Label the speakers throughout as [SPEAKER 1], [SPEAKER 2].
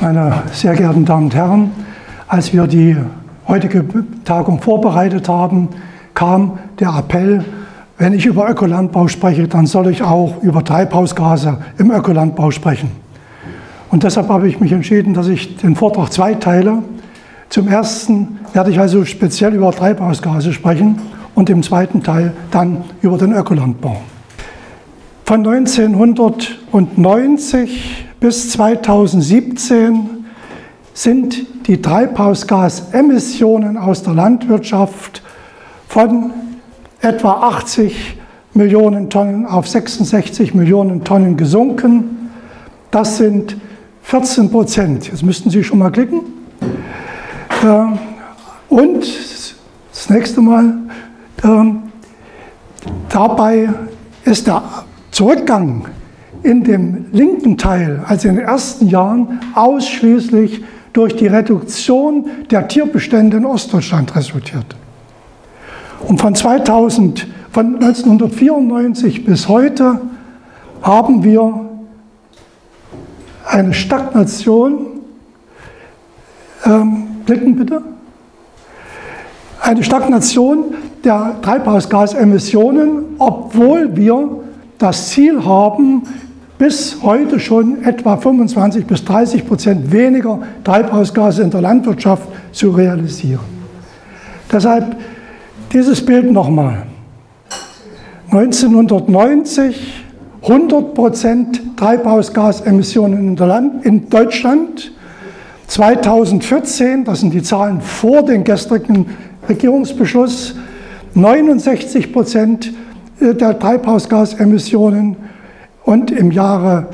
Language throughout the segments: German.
[SPEAKER 1] Meine sehr geehrten Damen und Herren, als wir die heutige Tagung vorbereitet haben, kam der Appell, wenn ich über Ökolandbau spreche, dann soll ich auch über Treibhausgase im Ökolandbau sprechen. Und deshalb habe ich mich entschieden, dass ich den Vortrag zweiteile. Zum ersten werde ich also speziell über Treibhausgase sprechen und im zweiten Teil dann über den Ökolandbau. Von 1990 bis 2017 sind die Treibhausgasemissionen aus der Landwirtschaft von etwa 80 Millionen Tonnen auf 66 Millionen Tonnen gesunken. Das sind 14%. Jetzt müssten Sie schon mal klicken. Und das nächste Mal, dabei ist der Zurückgang in dem linken Teil, also in den ersten Jahren, ausschließlich durch die Reduktion der Tierbestände in Ostdeutschland resultiert. Und von 1994 bis heute haben wir eine Stagnation, klicken bitte, eine Stagnation der Treibhausgasemissionen, obwohl wir das Ziel haben, bis heute schon etwa 25 bis 30% weniger Treibhausgase in der Landwirtschaft zu realisieren. Deshalb dieses Bild nochmal. 1990 100% Treibhausgasemissionen in Deutschland. 2014, das sind die Zahlen vor dem gestrigen Regierungsbeschluss, 69% der Treibhausgasemissionen und im Jahre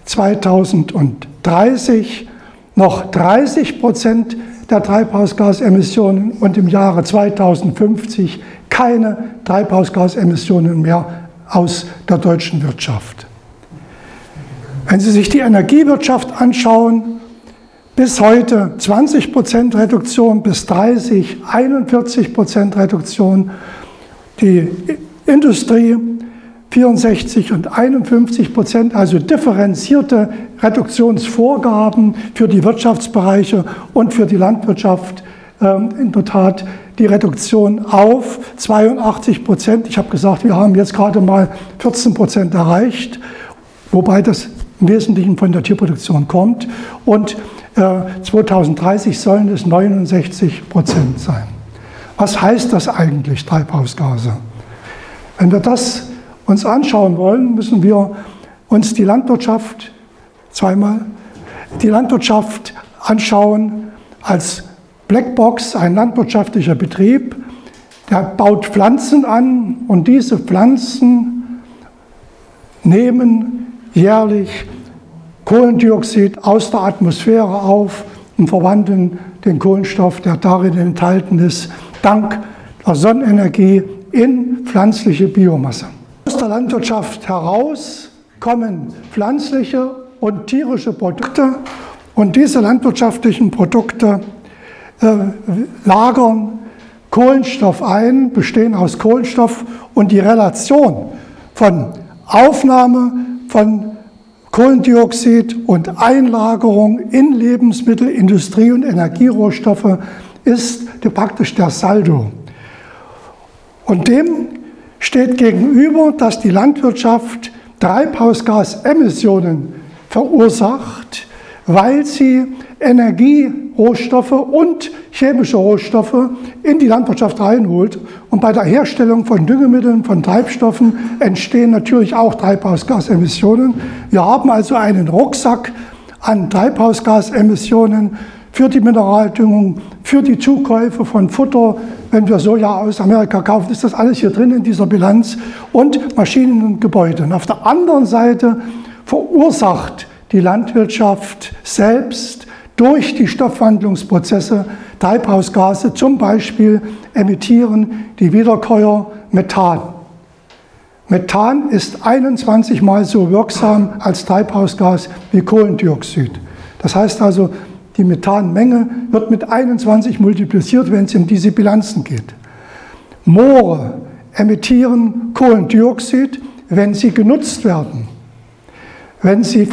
[SPEAKER 1] 2030 noch 30% der Treibhausgasemissionen und im Jahre 2050 keine Treibhausgasemissionen mehr aus der deutschen Wirtschaft. Wenn Sie sich die Energiewirtschaft anschauen, bis heute 20% Reduktion, bis 30 41% Reduktion, die Industrie 64 und 51%, also differenzierte Reduktionsvorgaben für die Wirtschaftsbereiche und für die Landwirtschaft. In der Tat die Reduktion auf 82%. Ich habe gesagt, wir haben jetzt gerade mal 14% erreicht, wobei das im Wesentlichen von der Tierproduktion kommt. Und 2030 sollen es 69% sein. Was heißt das eigentlich, Treibhausgase? Wenn wir das uns anschauen wollen, müssen wir uns die Landwirtschaft anschauen als Blackbox, ein landwirtschaftlicher Betrieb, der baut Pflanzen an und diese Pflanzen nehmen jährlich Kohlendioxid aus der Atmosphäre auf und verwandeln den Kohlenstoff, der darin enthalten ist, dank der Sonnenenergie in pflanzliche Biomasse. Aus der Landwirtschaft heraus kommen pflanzliche und tierische Produkte und diese landwirtschaftlichen Produkte lagern Kohlenstoff ein, bestehen aus Kohlenstoff und die Relation von Aufnahme von Kohlendioxid und Einlagerung in Lebensmittel, Industrie und Energierohstoffe ist praktisch der Saldo. Und dem steht gegenüber, dass die Landwirtschaft Treibhausgasemissionen verursacht, weil sie Energierohstoffe und chemische Rohstoffe in die Landwirtschaft reinholt. Und bei der Herstellung von Düngemitteln, von Treibstoffen entstehen natürlich auch Treibhausgasemissionen. Wir haben also einen Rucksack an Treibhausgasemissionen für die Mineraldüngung, für die Zukäufe von Futter. Wenn wir Soja aus Amerika kaufen, ist das alles hier drin in dieser Bilanz und Maschinen und Gebäude. Und auf der anderen Seite verursacht die Landwirtschaft selbst durch die Stoffwandlungsprozesse Treibhausgase, zum Beispiel emittieren die Wiederkäuer Methan. Methan ist 21 Mal so wirksam als Treibhausgas wie Kohlendioxid. Das heißt also, die Methanmenge wird mit 21 multipliziert, wenn es um diese Bilanzen geht. Moore emittieren Kohlendioxid, wenn sie genutzt werden. Wenn sie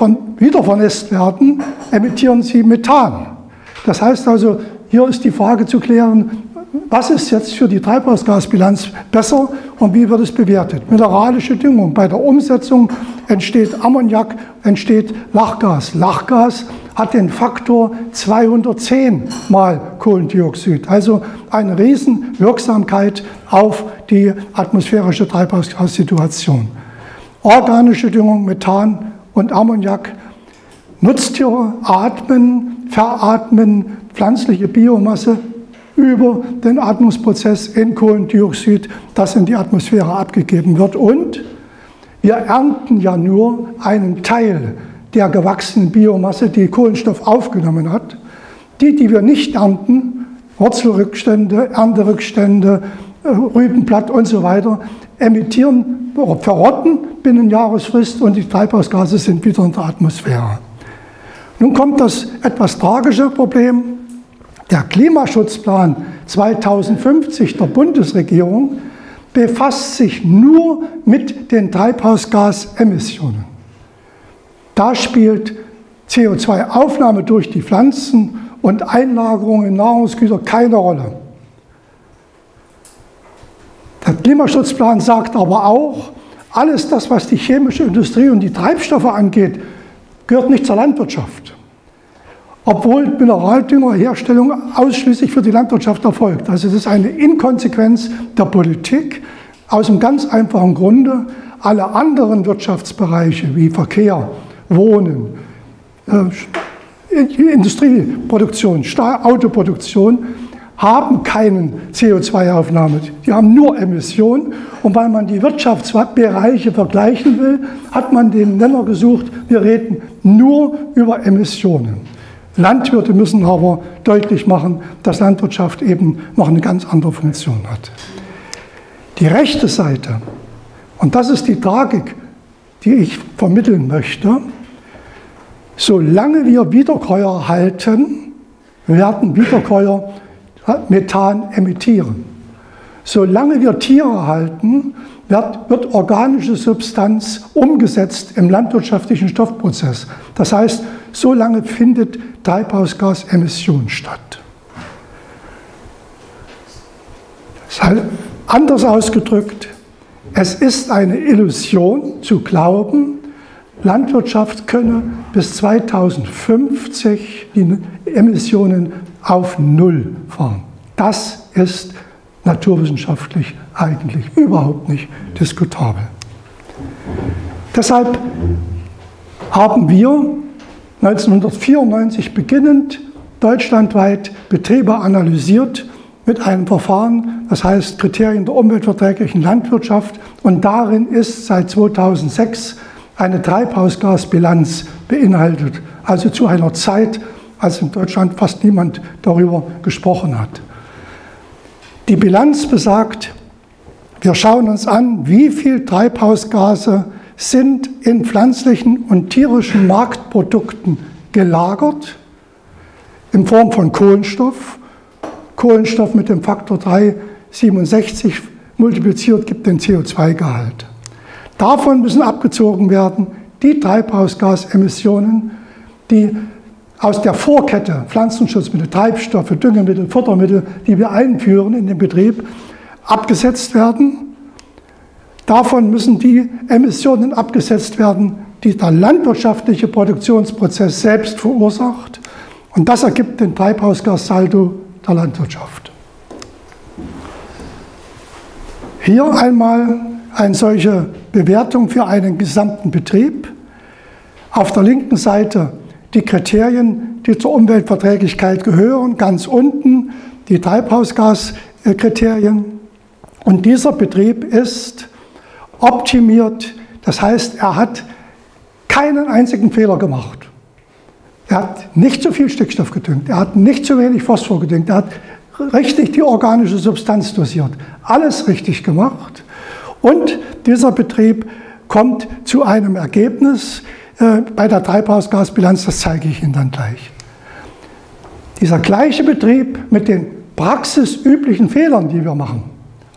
[SPEAKER 1] wieder vernässt werden, emittieren sie Methan. Das heißt also, hier ist die Frage zu klären, was ist jetzt für die Treibhausgasbilanz besser und wie wird es bewertet? Mineralische Düngung. Bei der Umsetzung entsteht Ammoniak, entsteht Lachgas. Lachgas hat den Faktor 210 mal Kohlendioxid, also eine Riesenwirksamkeit auf die atmosphärische Treibhausgassituation. Organische Düngung, Methan und Ammoniak. Nutztiere atmen, veratmen pflanzliche Biomasse über den Atmungsprozess in Kohlendioxid, das in die Atmosphäre abgegeben wird. Und wir ernten ja nur einen Teil der gewachsenen Biomasse, die Kohlenstoff aufgenommen hat. Die wir nicht ernten, Wurzelrückstände, Ernterückstände, Rübenblatt und so weiter, emittieren, verrotten binnen Jahresfrist und die Treibhausgase sind wieder in der Atmosphäre. Nun kommt das etwas tragische Problem. Der Klimaschutzplan 2050 der Bundesregierung befasst sich nur mit den Treibhausgasemissionen. Da spielt CO2-Aufnahme durch die Pflanzen und Einlagerung in Nahrungsgüter keine Rolle. Der Klimaschutzplan sagt aber auch, alles das, was die chemische Industrie und die Treibstoffe angeht, gehört nicht zur Landwirtschaft. Obwohl Mineraldüngerherstellung ausschließlich für die Landwirtschaft erfolgt. Also das ist eine Inkonsequenz der Politik aus einem ganz einfachen Grunde. Alle anderen Wirtschaftsbereiche wie Verkehr, Wohnen, Industrieproduktion, Autoproduktion haben keine CO2-Aufnahme. Die haben nur Emissionen. Und weil man die Wirtschaftsbereiche vergleichen will, hat man den Nenner gesucht, wir reden nur über Emissionen. Landwirte müssen aber deutlich machen, dass Landwirtschaft eben noch eine ganz andere Funktion hat. Die rechte Seite, und das ist die Tragik, die ich vermitteln möchte, solange wir Wiederkäuer halten, werden Wiederkäuer Methan emittieren. Solange wir Tiere halten, wird organische Substanz umgesetzt im landwirtschaftlichen Stoffprozess. Das heißt, solange findet Treibhausgasemission statt. Das heißt, anders ausgedrückt, es ist eine Illusion zu glauben, Landwirtschaft könne bis 2050 die Emissionen auf Null fahren. Das ist naturwissenschaftlich eigentlich überhaupt nicht diskutabel. Deshalb haben wir 1994 beginnend deutschlandweit Betriebe analysiert mit einem Verfahren, das heißt Kriterien der umweltverträglichen Landwirtschaft, und darin ist seit 2006 eine Treibhausgasbilanz beinhaltet, also zu einer Zeit, als in Deutschland fast niemand darüber gesprochen hat. Die Bilanz besagt, wir schauen uns an, wie viel Treibhausgase sind in pflanzlichen und tierischen Marktprodukten gelagert, in Form von Kohlenstoff. Kohlenstoff mit dem Faktor 3,67 multipliziert gibt den CO2-Gehalt. Davon müssen abgezogen werden die Treibhausgasemissionen, die aus der Vorkette, Pflanzenschutzmittel, Treibstoffe, Düngemittel, Futtermittel, die wir einführen in den Betrieb, abgesetzt werden. Davon müssen die Emissionen abgesetzt werden, die der landwirtschaftliche Produktionsprozess selbst verursacht. Und das ergibt den Treibhausgassaldo der Landwirtschaft. Hier einmal eine solche Bewertung für einen gesamten Betrieb. Auf der linken Seite die Kriterien, die zur Umweltverträglichkeit gehören, ganz unten die Treibhausgaskriterien. Und dieser Betrieb ist optimiert, das heißt, er hat keinen einzigen Fehler gemacht. Er hat nicht zu viel Stickstoff gedüngt, er hat nicht zu wenig Phosphor gedüngt, er hat richtig die organische Substanz dosiert. Alles richtig gemacht. Und dieser Betrieb kommt zu einem Ergebnis bei der Treibhausgasbilanz, das zeige ich Ihnen dann gleich. Dieser gleiche Betrieb mit den praxisüblichen Fehlern, die wir machen,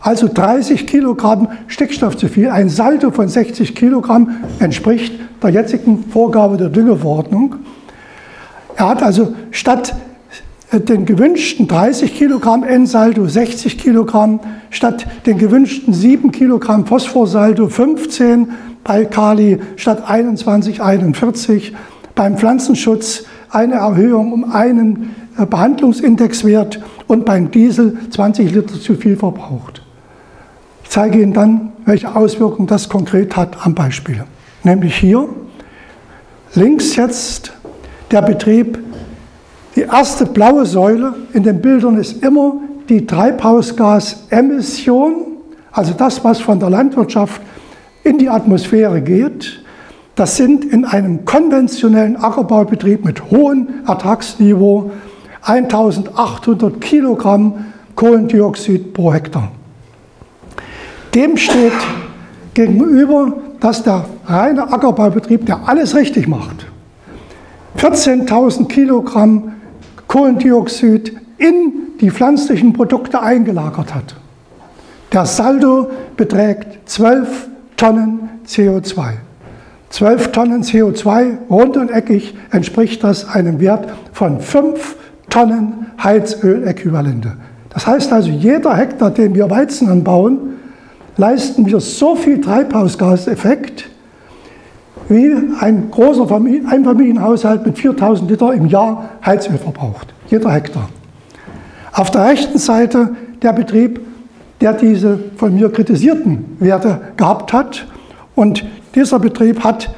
[SPEAKER 1] Also 30 Kilogramm Stickstoff zu viel. Ein Saldo von 60 Kilogramm entspricht der jetzigen Vorgabe der Düngeverordnung. Er hat also statt den gewünschten 30 Kilogramm N-Saldo 60 Kilogramm, statt den gewünschten 7 Kilogramm Phosphorsaldo 15, bei Kali statt 21, 41, beim Pflanzenschutz eine Erhöhung um einen Behandlungsindexwert und beim Diesel 20 Liter zu viel verbraucht. Ich zeige Ihnen dann, welche Auswirkungen das konkret hat am Beispiel. Nämlich hier, links jetzt der Betrieb. Die erste blaue Säule in den Bildern ist immer die Treibhausgasemission, also das, was von der Landwirtschaft in die Atmosphäre geht. Das sind in einem konventionellen Ackerbaubetrieb mit hohem Ertragsniveau 1800 Kilogramm Kohlendioxid pro Hektar. Dem steht gegenüber, dass der reine Ackerbaubetrieb, der alles richtig macht, 14.000 Kilogramm Kohlendioxid in die pflanzlichen Produkte eingelagert hat. Der Saldo beträgt 12 Tonnen CO2. 12 Tonnen CO2, rund und eckig, entspricht das einem Wert von 5 Tonnen Heizöläquivalente. Das heißt also, jeder Hektar, den wir Weizen anbauen, leisten wir so viel Treibhausgaseffekt, wie ein großer Einfamilienhaushalt mit 4.000 Liter im Jahr Heizöl verbraucht. Jeder Hektar. Auf der rechten Seite der Betrieb, der diese von mir kritisierten Werte gehabt hat. Und dieser Betrieb hat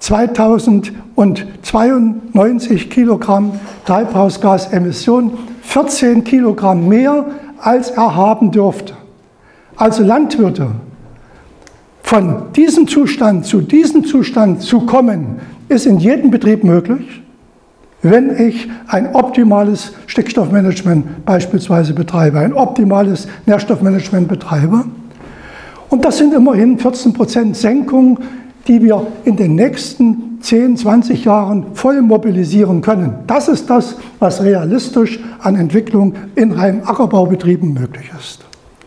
[SPEAKER 1] 2092 Kilogramm Treibhausgasemissionen, 14 Kilogramm mehr, als er haben dürfte. Also Landwirte, von diesem Zustand zu diesem Zustand zu kommen, ist in jedem Betrieb möglich, wenn ich ein optimales Stickstoffmanagement beispielsweise betreibe, ein optimales Nährstoffmanagement betreibe. Und das sind immerhin 14% Senkung, die wir in den nächsten 10, 20 Jahren voll mobilisieren können. Das ist das, was realistisch an Entwicklung in reinen Ackerbaubetrieben möglich ist.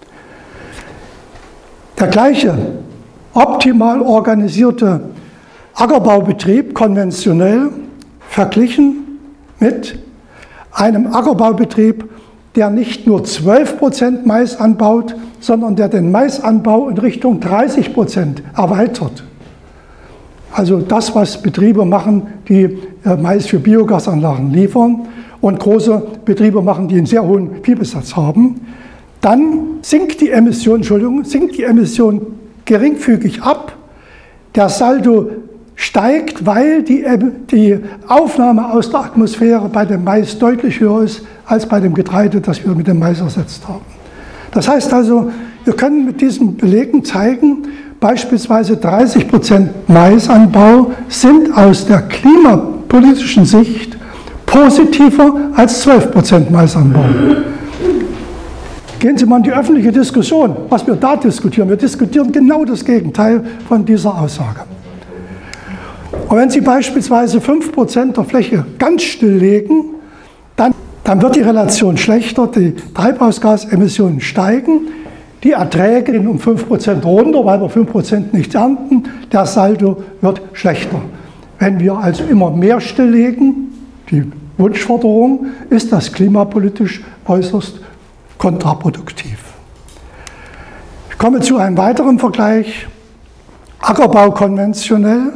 [SPEAKER 1] Der gleiche optimal organisierte Ackerbaubetrieb, konventionell, verglichen mit einem Ackerbaubetrieb, der nicht nur 12% Mais anbaut, sondern der den Maisanbau in Richtung 30% erweitert. Also das, was Betriebe machen, die Mais für Biogasanlagen liefern und große Betriebe machen, die einen sehr hohen Viehbesatz haben, dann sinkt die Emission geringfügig ab. Der Saldo steigt, weil die Aufnahme aus der Atmosphäre bei dem Mais deutlich höher ist als bei dem Getreide, das wir mit dem Mais ersetzt haben. Das heißt also, wir können mit diesen Belegen zeigen, beispielsweise 30% Maisanbau sind aus der klimapolitischen Sicht positiver als 12% Maisanbau. Gehen Sie mal in die öffentliche Diskussion, was wir da diskutieren. Wir diskutieren genau das Gegenteil von dieser Aussage. Und wenn Sie beispielsweise 5% der Fläche ganz stilllegen, dann wird die Relation schlechter, die Treibhausgasemissionen steigen, die Erträge gehen um 5% runter, weil wir 5% nicht ernten, der Saldo wird schlechter. Wenn wir also immer mehr stilllegen, die Wunschforderung, ist das klimapolitisch äußerst kontraproduktiv. Ich komme zu einem weiteren Vergleich. Ackerbau konventionell,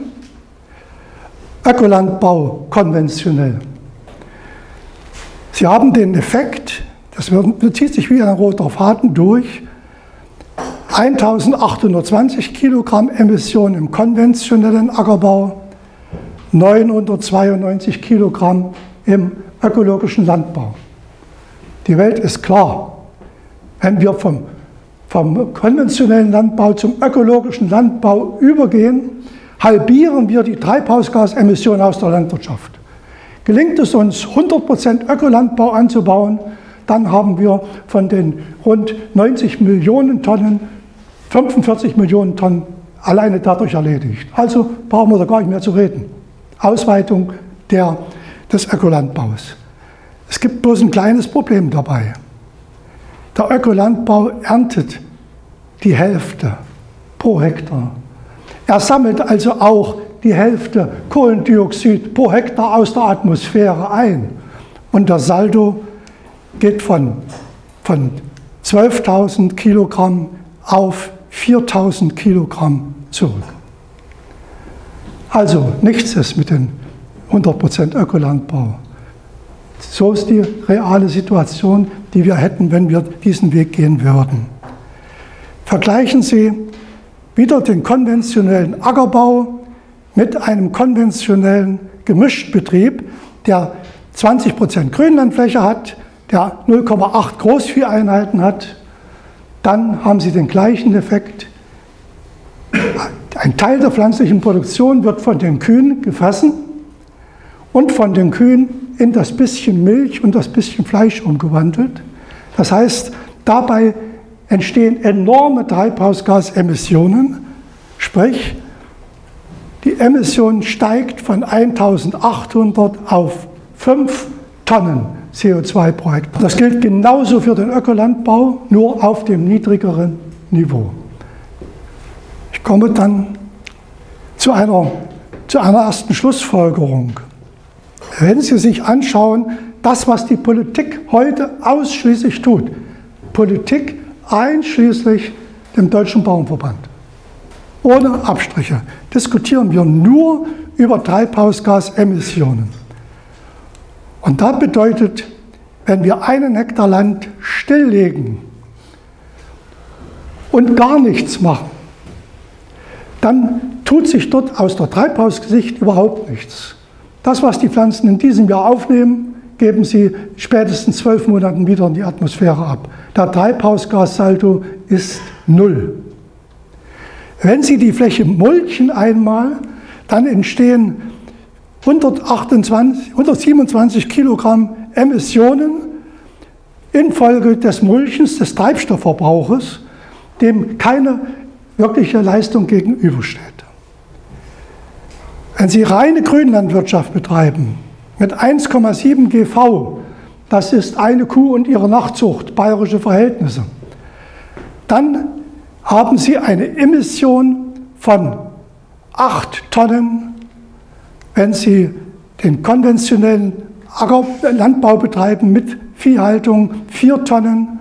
[SPEAKER 1] Ökolandbau konventionell. Sie haben den Effekt, das zieht sich wie ein roter Faden durch, 1820 Kilogramm Emissionen im konventionellen Ackerbau, 992 Kilogramm im ökologischen Landbau. Die Welt ist klar. Wenn wir vom konventionellen Landbau zum ökologischen Landbau übergehen, halbieren wir die Treibhausgasemissionen aus der Landwirtschaft. Gelingt es uns, 100% Ökolandbau anzubauen, dann haben wir von den rund 90 Millionen Tonnen 45 Millionen Tonnen alleine dadurch erledigt. Also brauchen wir da gar nicht mehr zu reden. Ausweitung des Ökolandbaus. Es gibt bloß ein kleines Problem dabei. Der Ökolandbau erntet die Hälfte pro Hektar. Er sammelt also auch die Hälfte Kohlendioxid pro Hektar aus der Atmosphäre ein. Und der Saldo geht von 12.000 Kilogramm auf 4.000 Kilogramm zurück. Also nichts ist mit dem 100% Ökolandbau. So ist die reale Situation, die wir hätten, wenn wir diesen Weg gehen würden. Vergleichen Sie wieder den konventionellen Ackerbau mit einem konventionellen Gemischtbetrieb, der 20% Grünlandfläche hat, der 0,8 Großvieheinheiten hat. Dann haben Sie den gleichen Effekt. Ein Teil der pflanzlichen Produktion wird von den Kühen gefressen und von den Kühen in das bisschen Milch und das bisschen Fleisch umgewandelt. Das heißt, dabei entstehen enorme Treibhausgasemissionen, sprich, die Emission steigt von 1.800 auf 5 Tonnen CO2 pro Hektar. Das gilt genauso für den Ökolandbau, nur auf dem niedrigeren Niveau. Ich komme dann zu einer ersten Schlussfolgerung. Wenn Sie sich anschauen, das, was die Politik heute ausschließlich tut, Politik einschließlich dem Deutschen Bauernverband, ohne Abstriche, diskutieren wir nur über Treibhausgasemissionen. Und das bedeutet, wenn wir 1 Hektar Land stilllegen und gar nichts machen, dann tut sich dort aus der Treibhaussicht überhaupt nichts. Das, was die Pflanzen in diesem Jahr aufnehmen, geben sie spätestens 12 Monaten wieder in die Atmosphäre ab. Der Treibhausgassaldo ist 0. Wenn Sie die Fläche mulchen einmal, dann entstehen 127 Kilogramm Emissionen infolge des Mulchens, des Treibstoffverbrauches, dem keine wirkliche Leistung gegenübersteht. Wenn Sie reine Grünlandwirtschaft betreiben, mit 1,7 GV, das ist eine Kuh und ihre Nachzucht, bayerische Verhältnisse, dann haben Sie eine Emission von 8 Tonnen, wenn Sie den konventionellen Landbau betreiben mit Viehhaltung, 4 Tonnen,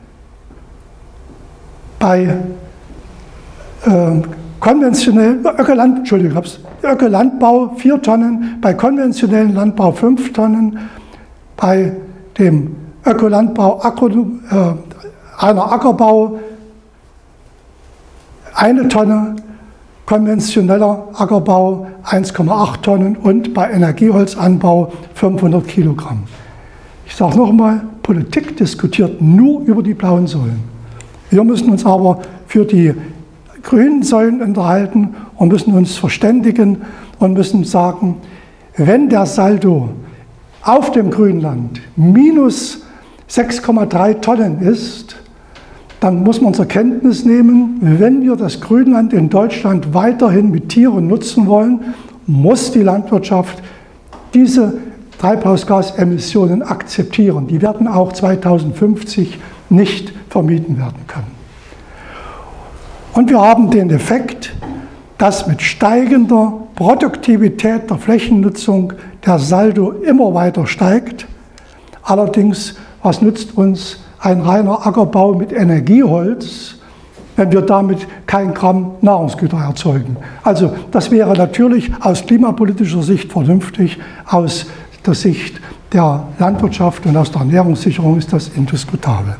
[SPEAKER 1] bei Ökolandbau 4 Tonnen, bei konventionellen Landbau 5 Tonnen, bei dem Ökolandbau einer Ackerbau 1 Tonne, konventioneller Ackerbau 1,8 Tonnen und bei Energieholzanbau 500 Kilogramm. Ich sage nochmal, Politik diskutiert nur über die blauen Säulen. Wir müssen uns aber für die grünen Säulen unterhalten und müssen uns verständigen und müssen sagen, wenn der Saldo auf dem Grünland minus 6,3 Tonnen ist, dann muss man zur Kenntnis nehmen, wenn wir das Grünland in Deutschland weiterhin mit Tieren nutzen wollen, muss die Landwirtschaft diese Treibhausgasemissionen akzeptieren. Die werden auch 2050 nicht vermieden werden können. Und wir haben den Effekt, dass mit steigender Produktivität der Flächennutzung der Saldo immer weiter steigt. Allerdings, was nützt uns ein reiner Ackerbau mit Energieholz, wenn wir damit kein Gramm Nahrungsgüter erzeugen? Also das wäre natürlich aus klimapolitischer Sicht vernünftig, aus der Sicht der Landwirtschaft und aus der Ernährungssicherung ist das indiskutabel.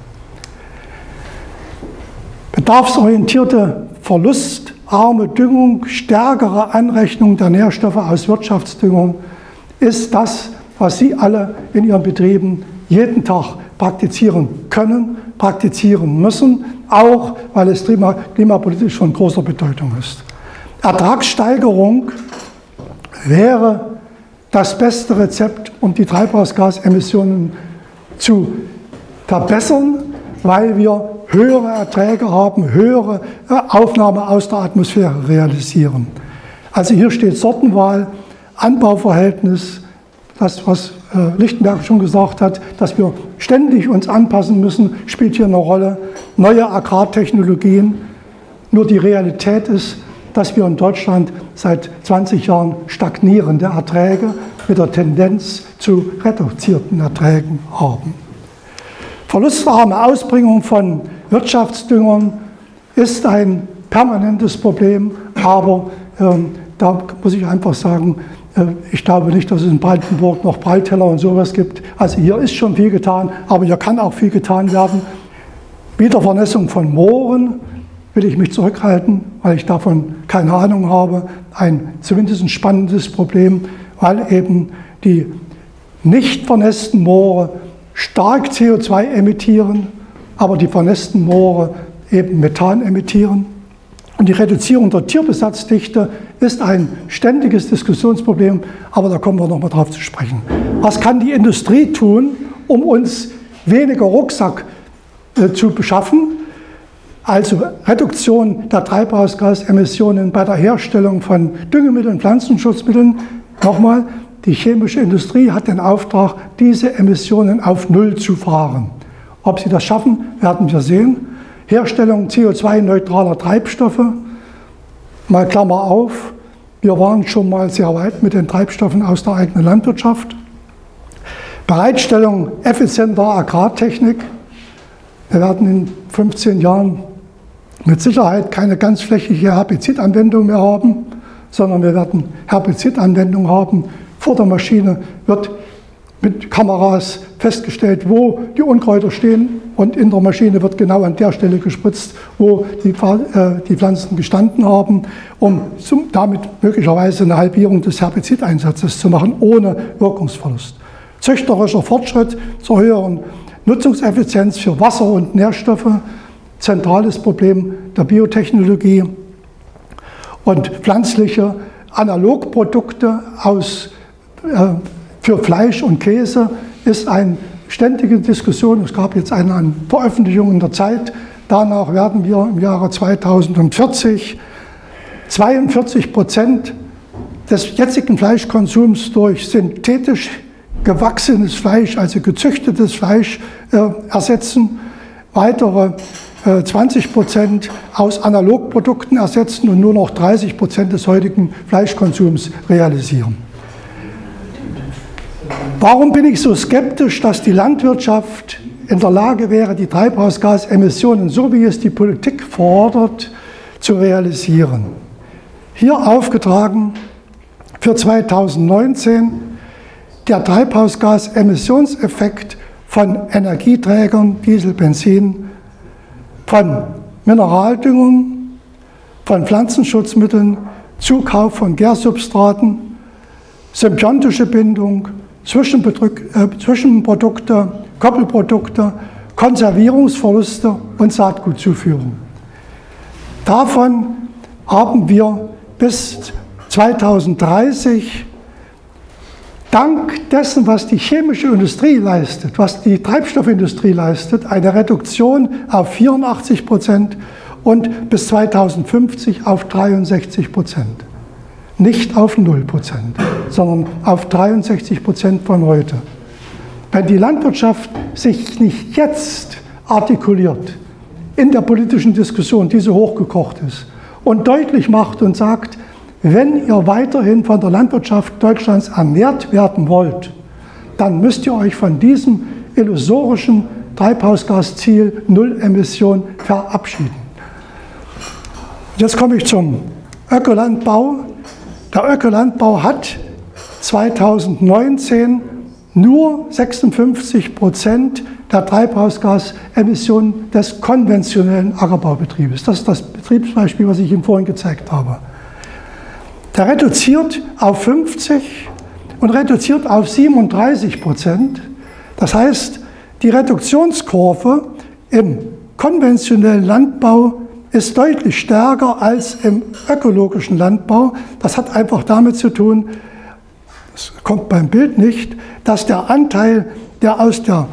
[SPEAKER 1] Bedarfsorientierte, verlustarme Düngung, stärkere Anrechnung der Nährstoffe aus Wirtschaftsdüngung ist das, was Sie alle in Ihren Betrieben jeden Tag praktizieren können, praktizieren müssen, auch weil es klimapolitisch von großer Bedeutung ist. Ertragssteigerung wäre das beste Rezept, um die Treibhausgasemissionen zu verbessern, weil wir höhere Erträge haben, höhere Aufnahme aus der Atmosphäre realisieren. Also hier steht Sortenwahl, Anbauverhältnis, das, was Lichtenberg schon gesagt hat, dass wir ständig uns anpassen müssen, spielt hier eine Rolle. Neue Agrartechnologien, Nur die Realität ist, dass wir in Deutschland seit 20 Jahren stagnierende Erträge mit der Tendenz zu reduzierten Erträgen haben. Verlustarme Ausbringung von Wirtschaftsdüngern ist ein permanentes Problem, aber da muss ich einfach sagen, ich glaube nicht, dass es in Brandenburg noch Breiteller und sowas gibt. Also hier ist schon viel getan, aber hier kann auch viel getan werden. Wiedervernässung von Mooren will ich mich zurückhalten, weil ich davon keine Ahnung habe. Zumindest ein spannendes Problem, weil eben die nicht vernässten Moore stark CO2 emittieren, aber die vernässten Moore eben Methan emittieren. Und die Reduzierung der Tierbesatzdichte ist ein ständiges Diskussionsproblem, aber da kommen wir noch mal drauf zu sprechen. Was kann die Industrie tun, um uns weniger Rucksack zu beschaffen? Also Reduktion der Treibhausgasemissionen bei der Herstellung von Düngemitteln, Pflanzenschutzmitteln. Nochmal, die chemische Industrie hat den Auftrag, diese Emissionen auf Null zu fahren. Ob sie das schaffen, werden wir sehen. Herstellung CO2-neutraler Treibstoffe, mal Klammer auf, wir waren schon mal sehr weit mit den Treibstoffen aus der eigenen Landwirtschaft. Bereitstellung effizienter Agrartechnik. Wir werden in 15 Jahren mit Sicherheit keine ganzflächige Herbizidanwendung mehr haben, sondern wir werden Herbizidanwendung haben. Vor der Maschine wird mit Kameras festgestellt, wo die Unkräuter stehen, und in der Maschine wird genau an der Stelle gespritzt, wo die Pflanzen gestanden haben, um damit möglicherweise eine Halbierung des Herbizideinsatzes zu machen, ohne Wirkungsverlust. Züchterischer Fortschritt zur höheren Nutzungseffizienz für Wasser und Nährstoffe, zentrales Problem der Biotechnologie, und pflanzliche Analogprodukte für Fleisch und Käse ist eine ständige Diskussion. Es gab jetzt eine Veröffentlichung in der Zeit. Danach werden wir im Jahre 2040 42% des jetzigen Fleischkonsums durch synthetisch gewachsenes Fleisch, also gezüchtetes Fleisch, ersetzen. Weitere 20% aus Analogprodukten ersetzen und nur noch 30% des heutigen Fleischkonsums realisieren. Warum bin ich so skeptisch, dass die Landwirtschaft in der Lage wäre, die Treibhausgasemissionen, so wie es die Politik fordert, zu realisieren? Hier aufgetragen für 2019 der Treibhausgasemissionseffekt von Energieträgern, Diesel, Benzin, von Mineraldüngern, von Pflanzenschutzmitteln, Zukauf von Gärsubstraten, symbiontische Bindung, Zwischenprodukte, Koppelprodukte, Konservierungsverluste und Saatgutzuführung. Davon haben wir bis 2030 dank dessen, was die chemische Industrie leistet, was die Treibstoffindustrie leistet, eine Reduktion auf 84% und bis 2050 auf 63%. Nicht auf 0%, sondern auf 63% von heute. Wenn die Landwirtschaft sich nicht jetzt artikuliert in der politischen Diskussion, die so hochgekocht ist, und deutlich macht und sagt, wenn ihr weiterhin von der Landwirtschaft Deutschlands ernährt werden wollt, dann müsst ihr euch von diesem illusorischen Treibhausgasziel Null Emission verabschieden. Jetzt komme ich zum Ökolandbau. Der Ökolandbau hat 2019 nur 56% der Treibhausgasemissionen des konventionellen Ackerbaubetriebes. Das ist das Betriebsbeispiel, was ich Ihnen vorhin gezeigt habe. Der reduziert auf 50 und reduziert auf 37%. Das heißt, die Reduktionskurve im konventionellen Landbau ist deutlich stärker als im ökologischen Landbau. Das hat einfach damit zu tun, das kommt beim Bild nicht, dass der Anteil, der aus der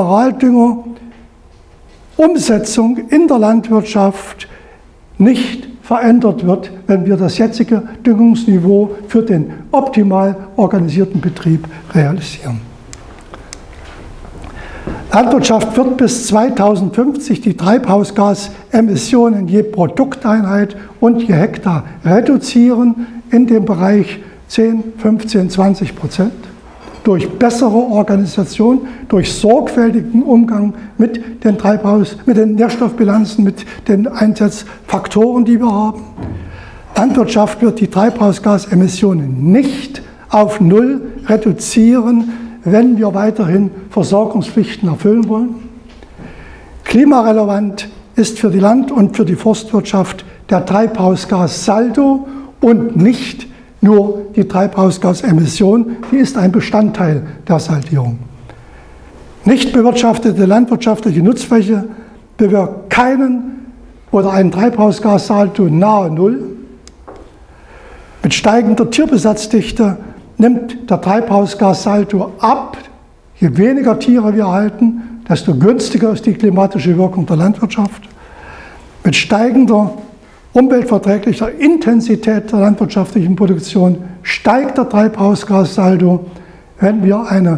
[SPEAKER 1] Mineraldüngerumsetzung in der Landwirtschaft nicht verändert wird, wenn wir das jetzige Düngungsniveau für den optimal organisierten Betrieb realisieren. Landwirtschaft wird bis 2050 die Treibhausgasemissionen je Produkteinheit und je Hektar reduzieren in dem Bereich 10, 15, 20%. Durch bessere Organisation, durch sorgfältigen Umgang mit den Nährstoffbilanzen, mit den Einsatzfaktoren, die wir haben. Landwirtschaft wird die Treibhausgasemissionen nicht auf Null reduzieren, wenn wir weiterhin Versorgungspflichten erfüllen wollen. Klimarelevant ist für die Land- und für die Forstwirtschaft der Treibhausgassaldo und nicht nur die Treibhausgasemission, die ist ein Bestandteil der Saldierung. Nicht bewirtschaftete landwirtschaftliche Nutzfläche bewirkt keinen oder einen Treibhausgassaldo nahe Null. Mit steigender Tierbesatzdichte nimmt der Treibhausgassaldo ab. Je weniger Tiere wir halten, desto günstiger ist die klimatische Wirkung der Landwirtschaft. Mit steigender umweltverträglicher Intensität der landwirtschaftlichen Produktion steigt der Treibhausgassaldo. Wenn wir eine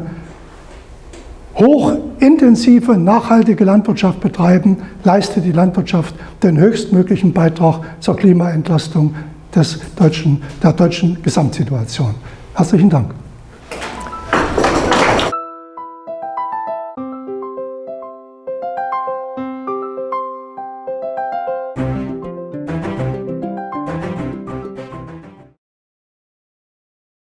[SPEAKER 1] hochintensive, nachhaltige Landwirtschaft betreiben, leistet die Landwirtschaft den höchstmöglichen Beitrag zur Klimaentlastung der deutschen Gesamtsituation. Herzlichen Dank.